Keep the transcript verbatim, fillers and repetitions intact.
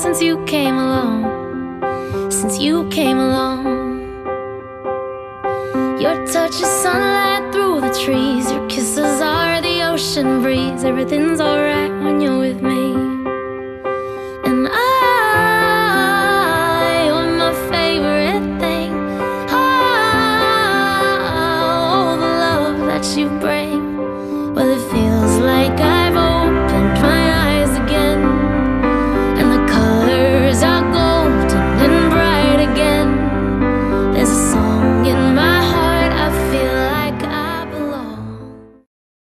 since you came along, since you came along. Your touch is sunlight through the trees, your kisses are the ocean breeze. Everything's alright when you're with me.